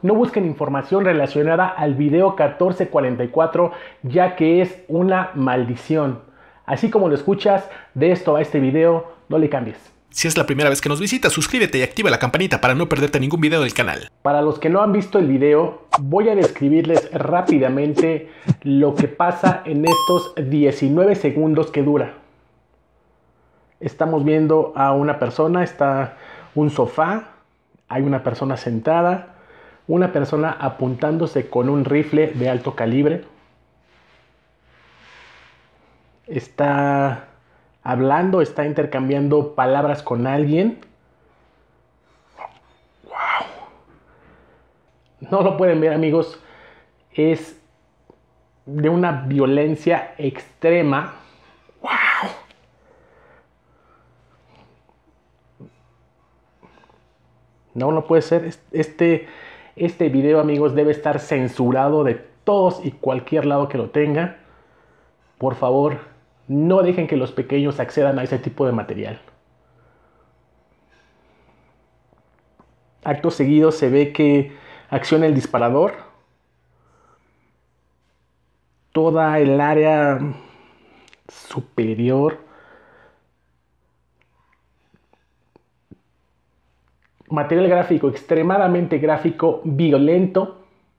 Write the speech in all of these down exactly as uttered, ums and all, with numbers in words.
No busquen información relacionada al video catorce cuarenta y cuatro, ya que es una maldición. Así como lo escuchas, de esto a este video, no le cambies. Si es la primera vez que nos visitas, suscríbete y activa la campanita para no perderte ningún video del canal. Para los que no han visto el video, voy a describirles rápidamente lo que pasa en estos diecinueve segundos que dura. Estamos viendo a una persona, está un sofá, hay una persona sentada, una persona apuntándose con un rifle de alto calibre. Está hablando, está intercambiando palabras con alguien. ¡Wow! No lo pueden ver, amigos. Es de una violencia extrema. ¡Wow! No, no puede ser. Este, este video, amigos, debe estar censurado de todos y cualquier lado que lo tenga. Por favor, no dejen que los pequeños accedan a ese tipo de material. Acto seguido se ve que acciona el disparador. Toda el área superior. Material gráfico extremadamente gráfico, violento.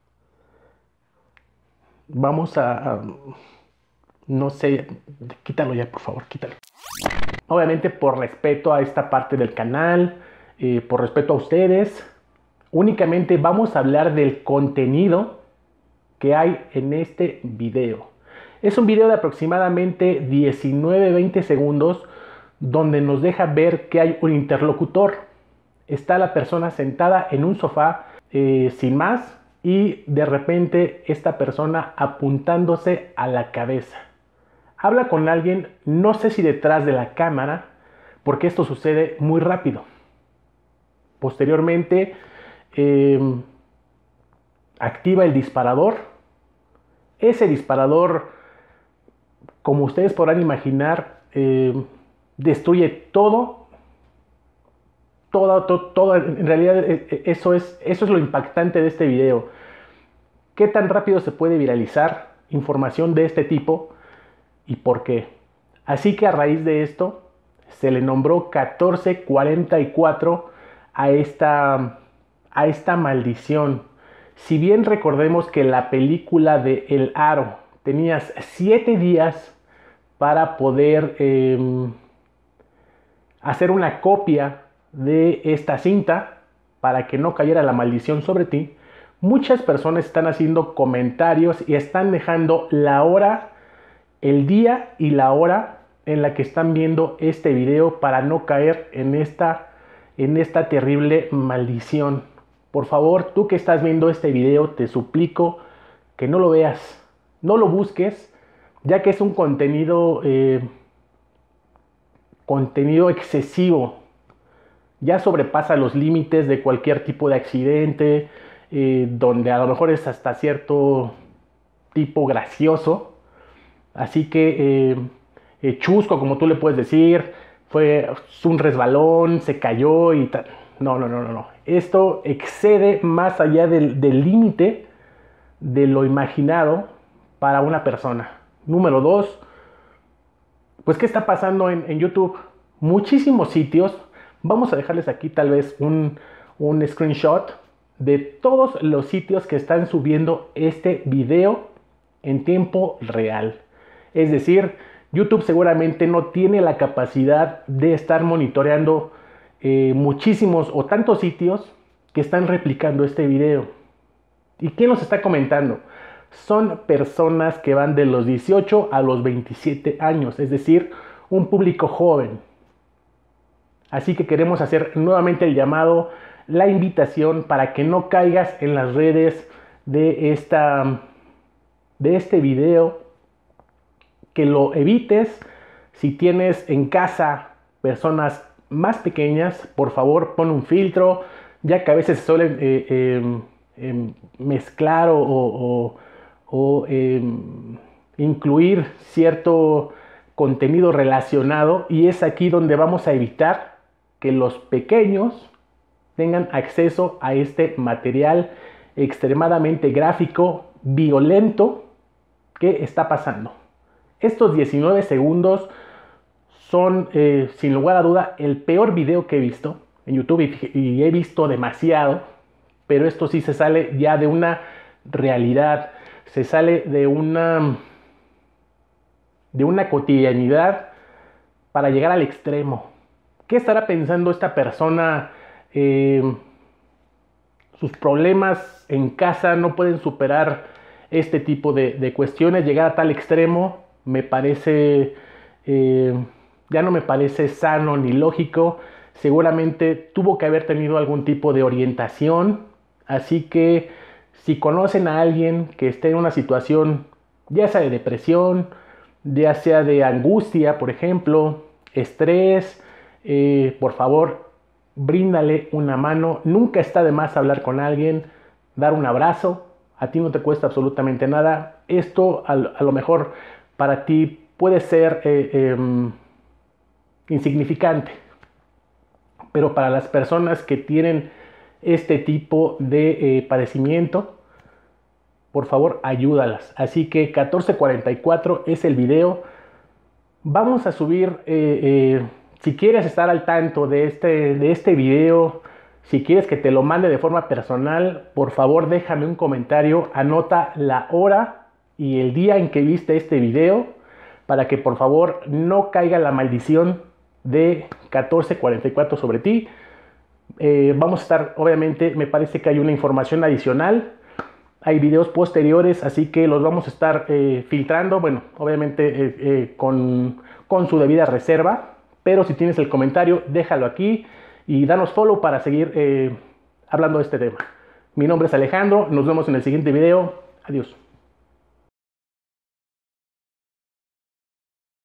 Vamos a, a... No sé, quítalo ya, por favor, quítalo. Obviamente por respeto a esta parte del canal, eh, por respeto a ustedes, únicamente vamos a hablar del contenido que hay en este video. Es un video de aproximadamente diecinueve a veinte segundos donde nos deja ver que hay un interlocutor. Está la persona sentada en un sofá eh, sin más y de repente esta persona apuntándose a la cabeza. Habla con alguien, no sé si detrás de la cámara, porque esto sucede muy rápido. Posteriormente eh, activa el disparador. Ese disparador, como ustedes podrán imaginar, eh, destruye todo. Todo, todo, todo, en realidad eso es, eso es lo impactante de este video. ¿Qué tan rápido se puede viralizar información de este tipo y por qué? Así que a raíz de esto se le nombró catorce cuarenta y cuatro a esta, a esta maldición. Si bien recordemos que la película de El Aro tenías siete días para poder eh, hacer una copia de esta cinta para que no cayera la maldición sobre ti, muchas personas están haciendo comentarios y están dejando la hora, el día y la hora en la que están viendo este video para no caer en esta, en esta terrible maldición. Por favor, tú que estás viendo este video, te suplico que no lo veas, no lo busques, ya que es un contenido, eh, contenido excesivo. Ya sobrepasa los límites de cualquier tipo de accidente, eh, donde a lo mejor es hasta cierto tipo gracioso. Así que eh, eh, chusco, como tú le puedes decir, fue un resbalón, se cayó y tal. No, no, no, no, no. Esto excede más allá del límite de lo imaginado para una persona. Número dos, pues ¿qué está pasando en, en YouTube? Muchísimos sitios. Vamos a dejarles aquí tal vez un, un screenshot de todos los sitios que están subiendo este video en tiempo real. Es decir, YouTube seguramente no tiene la capacidad de estar monitoreando eh, muchísimos o tantos sitios que están replicando este video. ¿Y quién los está comentando? Son personas que van de los dieciocho a los veintisiete años, es decir, un público joven. Así que queremos hacer nuevamente el llamado, la invitación para que no caigas en las redes de, esta, de este video, que lo evites. Si tienes en casa personas más pequeñas, por favor pon un filtro, ya que a veces se suelen eh, eh, eh, mezclar o, o, o eh, incluir cierto contenido relacionado, y es aquí donde vamos a evitar que los pequeños tengan acceso a este material extremadamente gráfico, violento que está pasando. Estos diecinueve segundos son, eh, sin lugar a duda, el peor video que he visto en YouTube y, y he visto demasiado, pero esto sí se sale ya de una realidad, se sale de una, de una cotidianidad para llegar al extremo. ¿Qué estará pensando esta persona? Eh, sus problemas en casa no pueden superar este tipo de, de cuestiones. Llegar a tal extremo me parece, eh, ya no me parece sano ni lógico. Seguramente tuvo que haber tenido algún tipo de orientación. Así que si conocen a alguien que esté en una situación, ya sea de depresión, ya sea de angustia, por ejemplo, estrés, eh, por favor, bríndale una mano. Nunca está de más hablar con alguien, dar un abrazo. A ti no te cuesta absolutamente nada. Esto a, a lo mejor para ti puede ser eh, eh, insignificante, pero para las personas que tienen este tipo de eh, padecimiento, por favor ayúdalas. Así que catorce cuarenta y cuatro es el video. Vamos a subir, eh, eh, si quieres estar al tanto de este, de este video, si quieres que te lo mande de forma personal, por favor déjame un comentario, anota la hora y el día en que viste este video, para que por favor no caiga la maldición de catorce cuarenta y cuatro sobre ti. Eh, vamos a estar, obviamente, me parece que hay una información adicional, hay videos posteriores, así que los vamos a estar eh, filtrando, bueno, obviamente eh, eh, con, con su debida reserva, pero si tienes el comentario, déjalo aquí y danos follow para seguir eh, hablando de este tema. Mi nombre es Alejandro, nos vemos en el siguiente video, adiós.